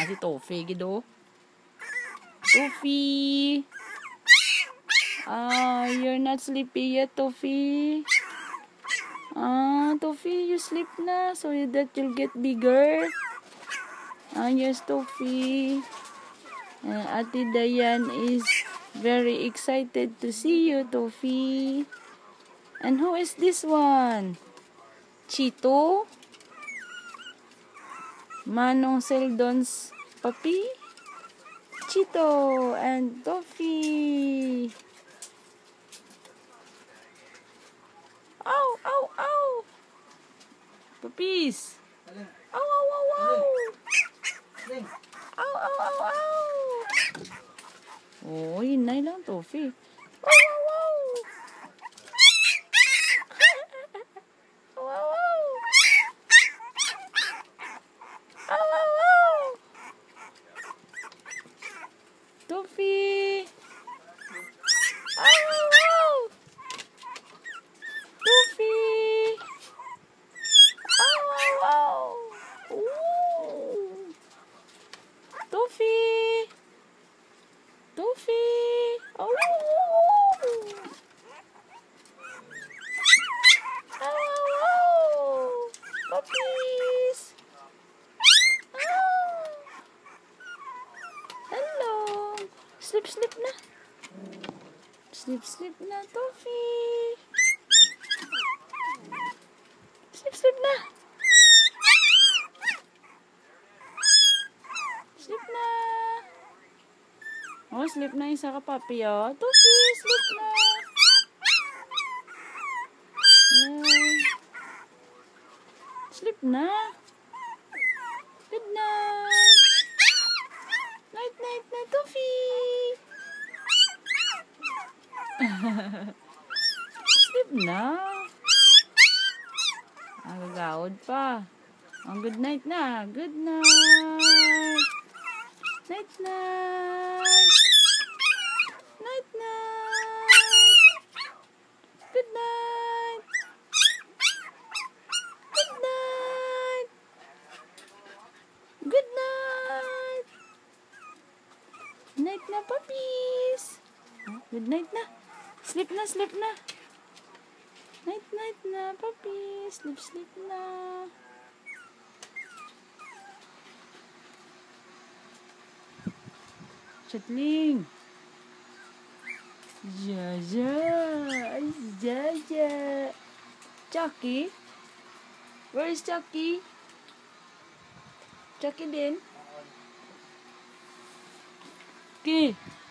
si Toffee, gido. Toffee. You're not sleepy yet, Toffee. Toffee, you sleep na so that you'll get bigger. Yes, Toffee. Ate Dayan is very excited to see you, Toffee. And who is this one? Chito? Manong Seldon's puppy? Chito and Toffee. Ow, ow, ow. Puppies. Ow, ow, ow, ow. Ow, ow, ow, ow. Oh, hinay lang, Toffee. Ow, ow, ow. Ow, ow, ow. Ow, ow, ow. Toffee. Ow, ow, ow. Toffee. Ow, ow, ow. Ooh. Toffee. Toffee. Oh. Ow, ow, ow. Puppies. Oh. Hello. Sleep, sleep na. Sleep, sleep na, Toffee. Sleep, sleep na. Sleep na. Oh, sleep na isa ka, papi, oh. Toffee, sleep na. Sleep na. Good night. Night, night na, Toffee. Sleep na. Gagawad pa. Good night na. Good night. Night, night. Night, night. Good night. Good night. Good night. Night na, puppies. Good night na. Sleep na, sleep na. Night, night na, puppies. Sleep, sleep na. Chatling. Jaja. Ay, Jaja. Chucky? Where is Chucky? Chucky din? Okay.